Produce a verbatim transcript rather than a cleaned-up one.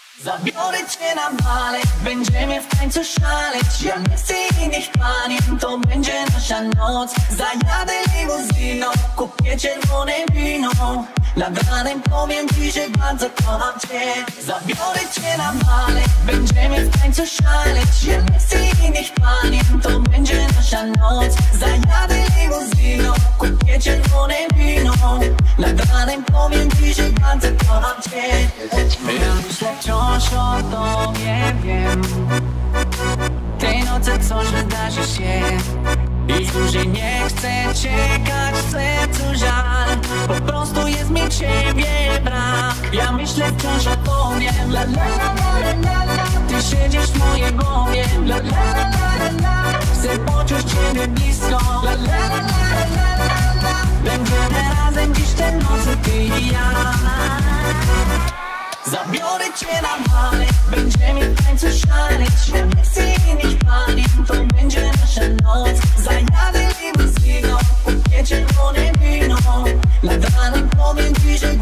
Zabiorę cię na balet, będziemy w tańcu szaleć. Ja nie chcę innych panien, to będzie nasza noc. Zajadę limuzyną, kupię czerwone wino. Nad ranem powiem ci, że bardzo kocham cię. Zabiorę cię na balet, będziemy w tańcu szaleć. Ja nie chcę innych panien, to będzie nasza noc. Zajadę limuzyną, kupię czerwone wino. Nad ranem powiem ci, że bardzo kocham cię. Ja myślę wciąż o tobie, wiem. Tej nocy coś wydarzy się. Już dłużej nie chcę czekać, w sercu żal. Po prostu jest mi ciebie brak. Ja myślę wciąż o tobie, la la la la la la. Ty siedzisz w mojej głowie, la la la la la. Chcę poczuć ciebie blisko, la la la la la la. Będziemy razem dziś te nocy, ty i ja. Zabiorę cię na balet, będziemy w tańcu szaleć. Ja nie chcę innych panien, to będzie nasza noc. Zajadę limuzyną, kupię czerwone wino. Nad ranem powiem ci, że